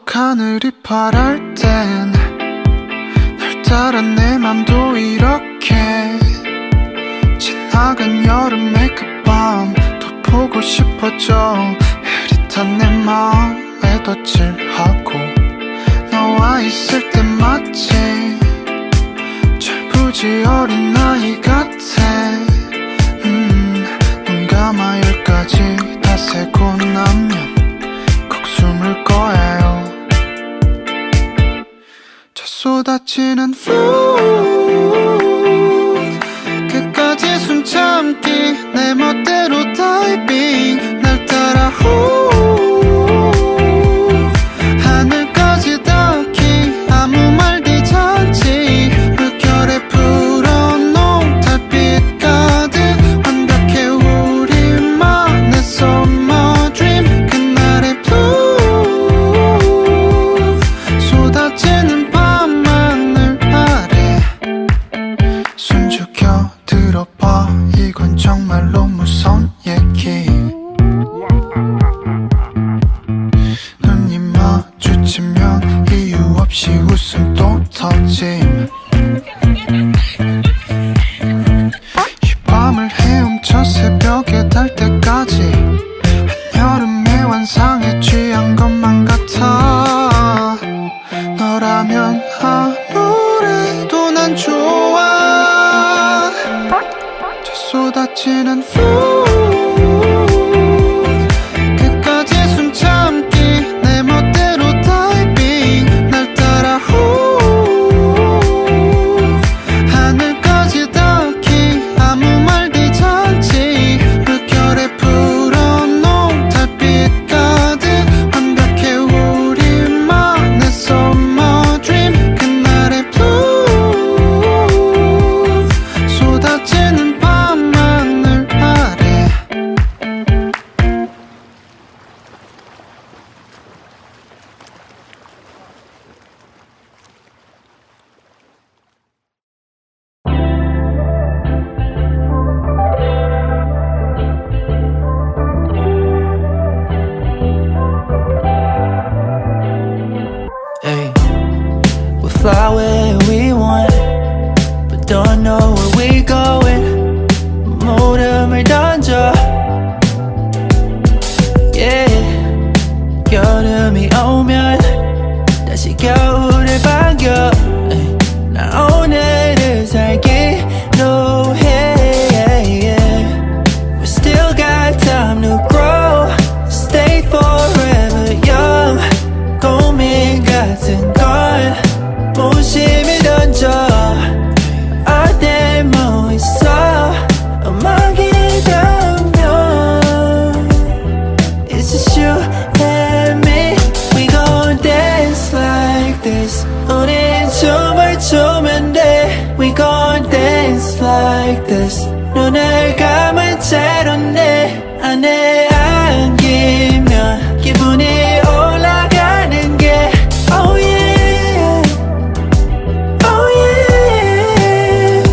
하늘이 파랄 땐 날 따라 내 맘도 이렇게 지나간 여름의 그 밤 더 보고 싶어져. 흐릿한 내 맘에 덧칠하고 너와 있을 때 마치 철부지 어린아이 같아. 눈 감아 열까지 다 세고 나면 꼭 숨을 거예요. 저 쏟아지는 flow 끝까지 숨 참기 내 멋대로 다이빙 날 따라 하늘까지 닿기 아무 말 뒤잔치 물결에 불어놓은 달빛 가득 완벽해 우리만의 summer dream 그날의 blue 쏟아지는 밤하늘 아래 숨죽여 들어봐 이건 정말로 무서운 얘기. 눈이 마주치면 이유 없이 웃음 또 터짐. 이 밤을 헤엄쳐 새벽에 달 때까지 한여름의 환상에 취한 것만 같아. 너라면 아무래도 난 좋아. 저 쏟아지는 flow 끝까지 숨 참기 내 멋대로 다이빙 날 따라 하늘까지 닿기 아무 말 뒤잔치 물결에 불어놓은 달빛 가득 완벽해 우리만의 summer dream 그날의 blue 쏟아지는 밤하늘 아래. Ay, we'll fly where we want, but don't know where we going. 모름을 던져, yeah. 여름이 오면 다시 겨울을 반겨. ay, 나 오늘을 살기로 해. We still got time to grow, stay forever young. 고민 같은 걸 무심히 던져. 어때 뭐 있어 음악이라면. It's just you and me. We gon' dance like this. 우린 춤을 추면 돼. We gon' dance like this. 눈을 감은 채로 내 안에 안기면 기분이 올라가는 게 oh yeah, oh yeah.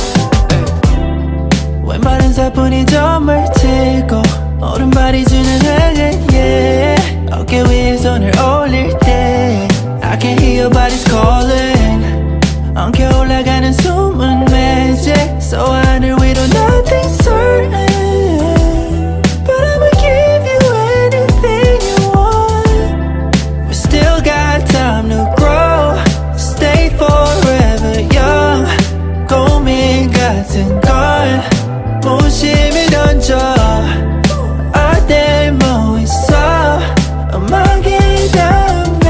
왼발은 사뿐히 점을 치고 오른발이 주는 흥을 yeah. 어깨 위에 손을 올릴 때 I can hear your body's calling. 엉켜 올라가는 숨은 magic. So 하늘 위로 nothing certain, but I'ma give you anything you want. We still got time to grow, stay forever young. 고민 같은 걸 무심히 던져. 어때 뭐 있어 음악이라면.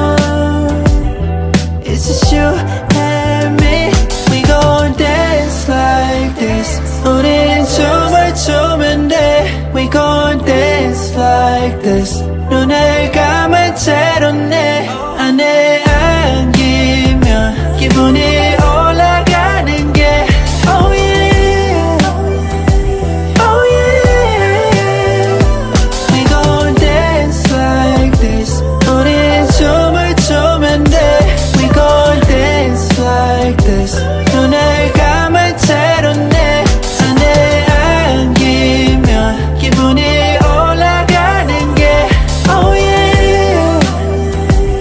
It's just you and me. We gon' dance like this. 우린 춤을 추면 돼. We gon' dance like this. 눈을 감은 채로 내 안에 안기면 기분이 올라가는 게 oh yeah, oh yeah. We gon' dance like this. 우린 춤을 추면 돼. We gon' dance like this. 눈을 감은 채로 내 안에 안기면 기분이 올라가는 게 oh yeah.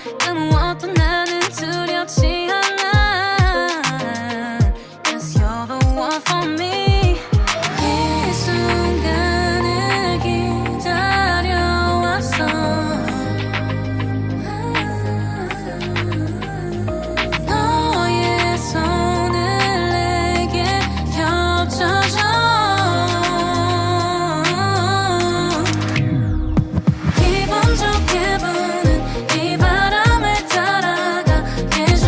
그 무엇도 나는 두렵지 않아. Yes, you're the one for me. 이 순간을 기다려왔어. 너의 손을 내게 겹쳐줘. 기분 좋게 부는 이 바람을 따라가게 해줘.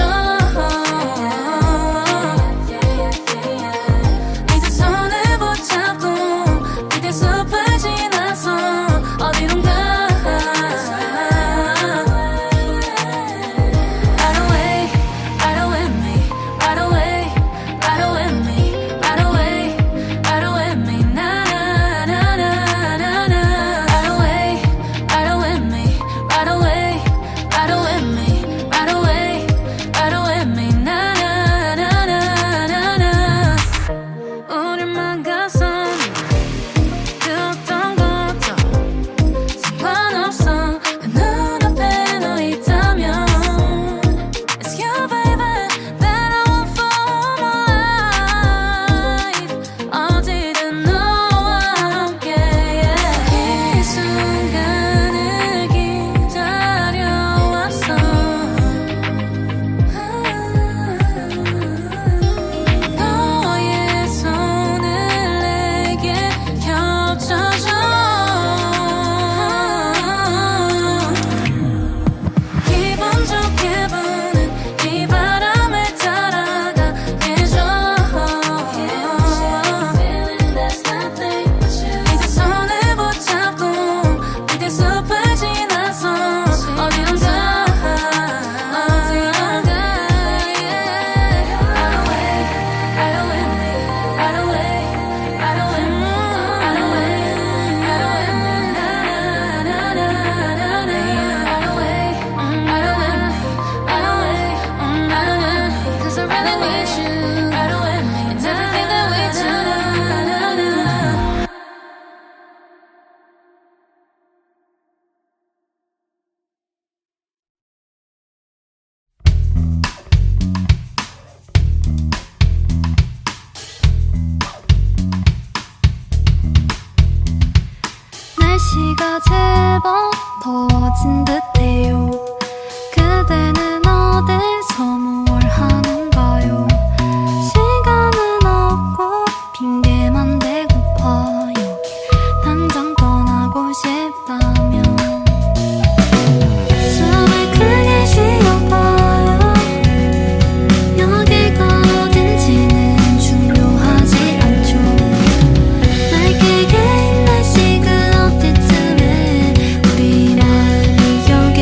네 두 손을 붙잡고 그대 숲을 지나서 어디론가 Right away, right away me, right away, right away me, right away, right away me, na na na na na. Right away, right away me, right away, right away me, right away, right away me, na na na na na. 우릴 만가서는 그 어떤 것도 상관없어. 내 눈앞에 너 있다면 It's you baby that I want for my life. 어디든 너와 함께 이 순간을 기다려왔어. 너의 손을 내게 겹쳐줘. 기분 좋게 부는 이 바람을 따라가게 해줘. 네 두 손을 붙잡고 그대 숲을 지나서 어디론가 어디론가 Right away, right away me, right away, right away me, right away, right away me, na na na na na. Right away, right away me, right away, right away me. 'Cause I really need you. Right away me, and everything that we do. 날씨가 제법 더워진 듯해요. 그대는 어디서 뭘 하는가요? 시간은 없고 핑계만 대고파요. 당장 떠나고 싶다면 숨을 크게 쉬어봐요. 여기가 어딘지는 중요하지 않죠. 날개게 인 날씨 그 어디쯤에 우리 마음이 여기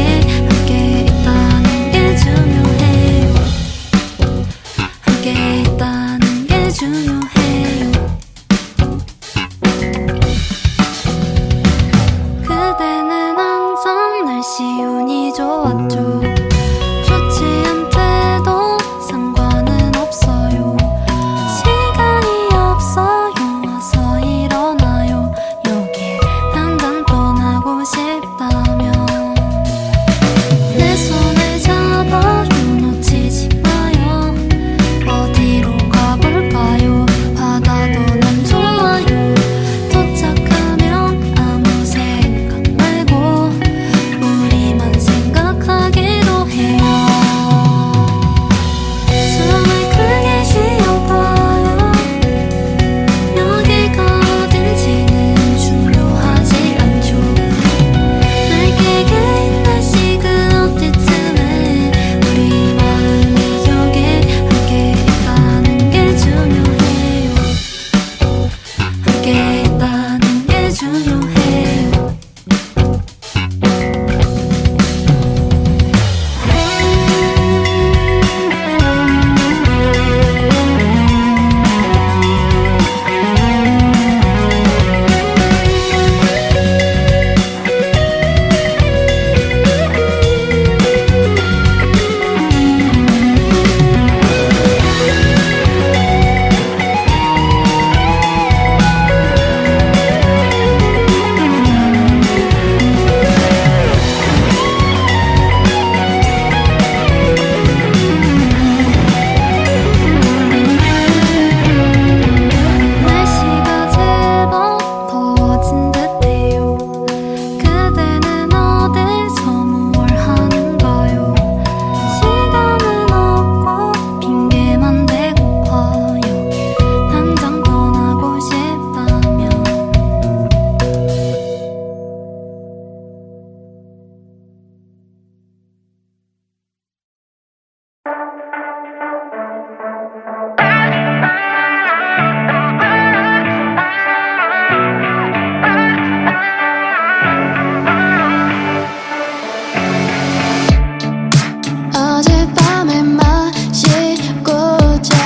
어젯밤에 마시고 자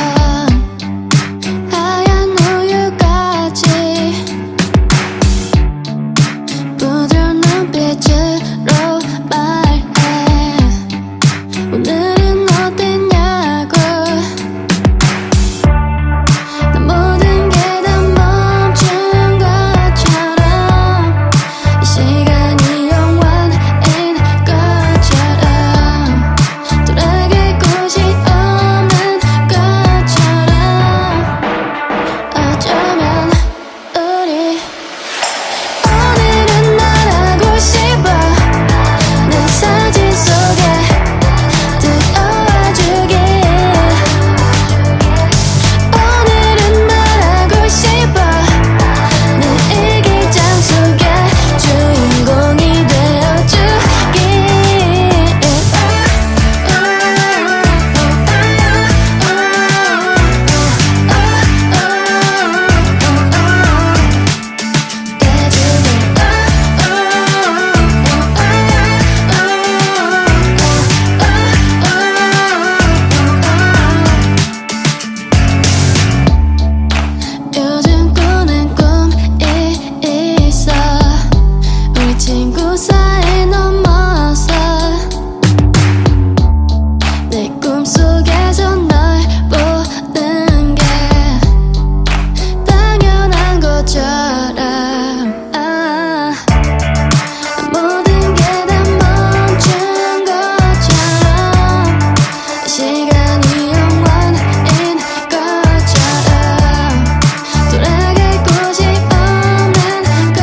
하얀 우유같이 부드러운 눈빛으로 말해 오늘은 어땠냐고 난 모든 게 다 멈춘 것처럼 이 시간이 영원인 것처럼 돌아갈 곳이 없는 것처럼 어쩌면 우리 오늘은 말하고 싶어 내 사진 속에 들어와주길 오늘은 말하고 싶어 내 일기장 속에 주인공이 되어주길 요즘 꾸는 꿈이 있어 우리 친구 사이 넘어서 내 꿈속에서 널 보는 게 당연한 것처럼 모든 게 다 멈춘 것처럼 이 시간이 영원인 것처럼 돌아갈 곳이 없는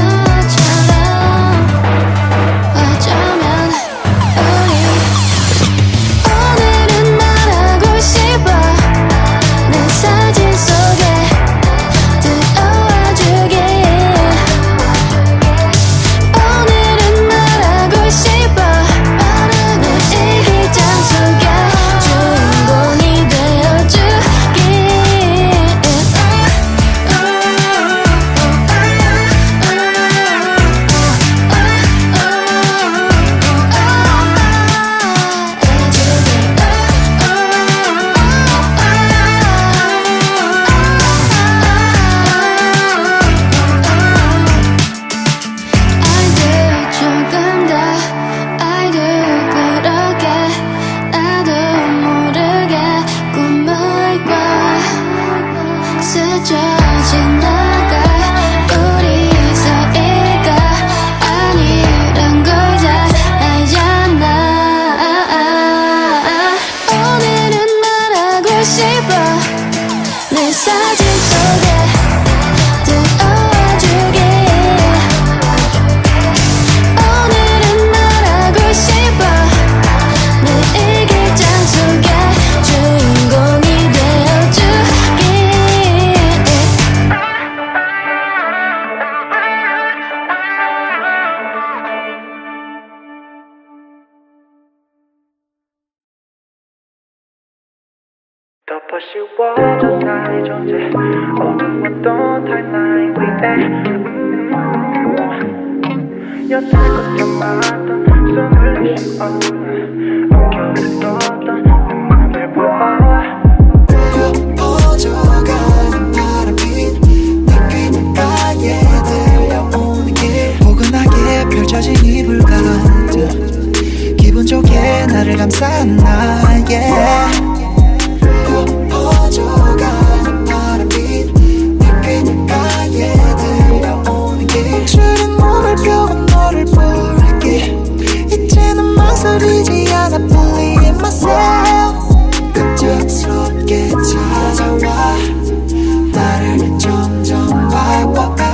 것처럼 어쩌면 우리 오늘은 말하고 싶어 내 사진 속에 들어와주길 오늘은 말하고 싶어 내 일기장 속에 주인공이 되어주길 아이들 조금 더 아이들 그렇게 나도 모르게 꿈을 꿔 스쳐 지나가 우리 사이가 아니란 걸 잘 알잖아 오늘은 말하고 싶어 내 사진 속에 들어와주길 오늘은 말하고 싶어 내 일기장 속에 주인공이 되어주길 덮어 씌워져 나의 존재 어두웠던 타임라인 위에 여태 걱정마던 숨을 내쉬어 엉켜있었던 내 맘을 보아 퍼져가는 바람빛 내 귓가에 들려오는 길 포근하게 펼쳐진 이불 같은 기분 좋게 나를 감싼 나의 퍼져가는 바람빛 내 귓가에 들려오는 길 주는 몸을 펴고 너를 볼게 이제는 망설이지 않아 believe myself 갑작스럽게 찾아와 나를 점점 바꿔가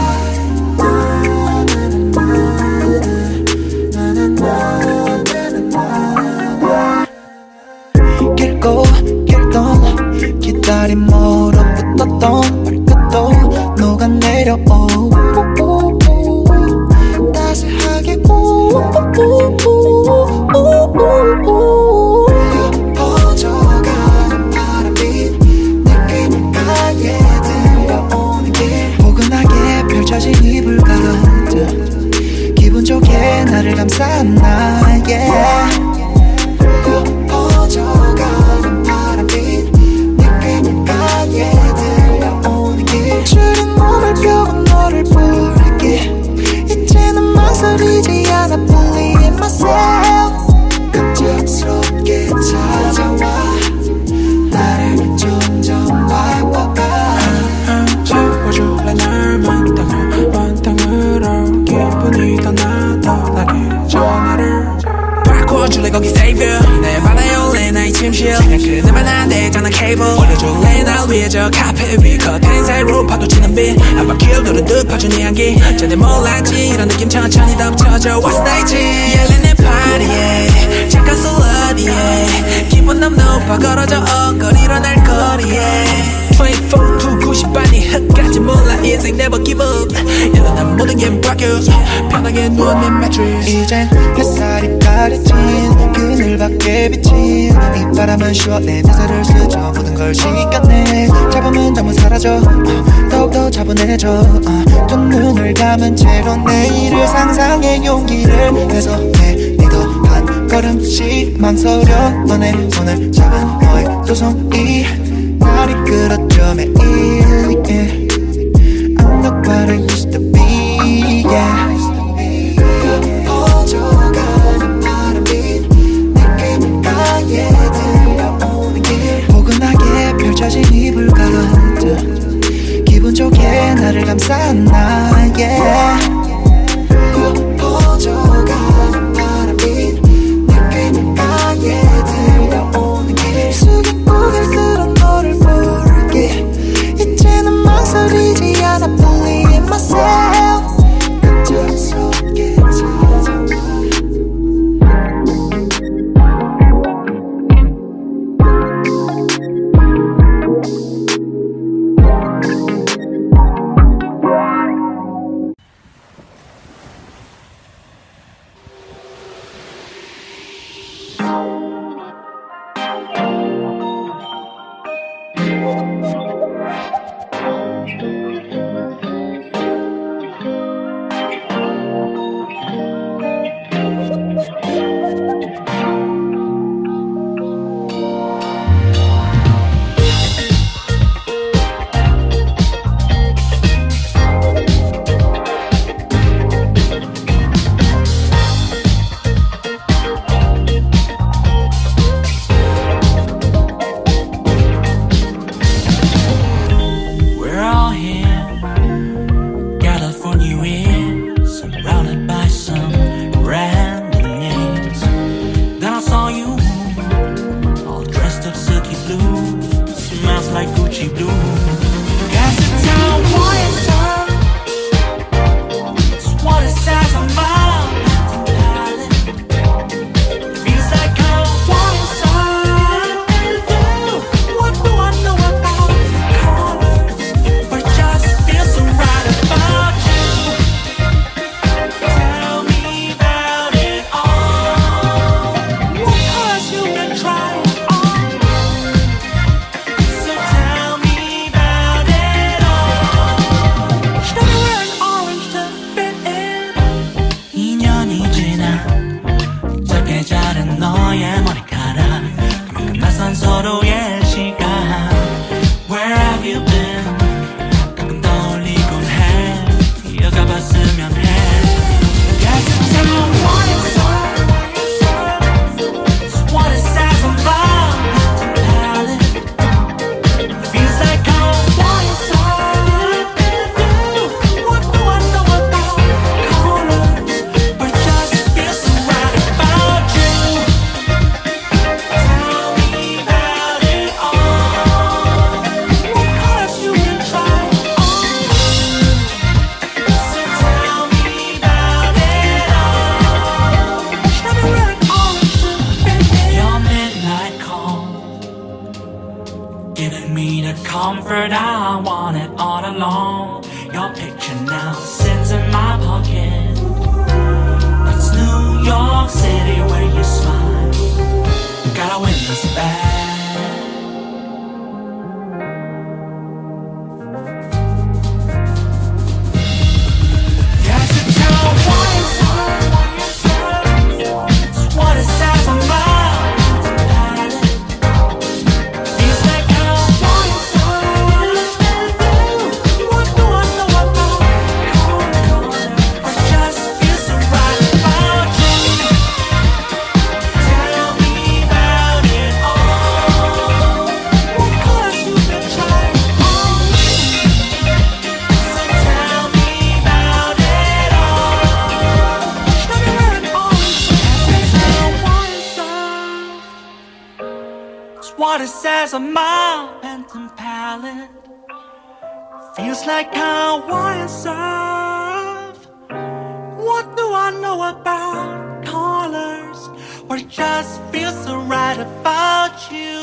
길고 길던 기다림 무릎 붙었던 발끝도 녹아내려 따스하게 퍼져 침실 그늘만 안 되잖아 케이블 올려줄래 날 위해 저 카페 위 커튼 사이로 파도치는 빛 한 바퀴를 두르듯 퍼준 이 향기 전에 몰랐지 이런 느낌 천천히 덮쳐져 What's night 열리는 파티에 잠깐 솔라디에 기분 너무 높아 걸어져 거리로 날 거리에 24 to 90반이 흙까지 몰라 인생 never give up 일어난 모든 게 바뀌어 편하게 누워낸 매트리스 이젠 햇살이 가려진 그늘밖에 비친 이 바람은 쉬워 내 나사를 스쳐 모든 걸 시켰네 잡으면 전부 사라져 더욱더 차분해져 두 눈을 감은 채로 내일을 상상해 용기를 내서해 니도 한 걸음씩 망설여 너네 손을 잡은 너의 두 손이 날 이끌어줘 매일 I'm not what I used to be yeah 퍼져가는 바람이 내 귓가에 들려오는 길 포근하게 펼쳐진 이불 가득 기분 좋게 나를 감싸나 yeah 퍼져가는 바람이 내 귓가에 들려오는 길 숙인 고개를 들어 너를 부르게 이제는 망설이지 않아 believe myself 감정스럽게 찾아와 It's what it says on my Phantom palette. Feels like Hawaiian surf. What do I know about colors? Or it just feels so right about you.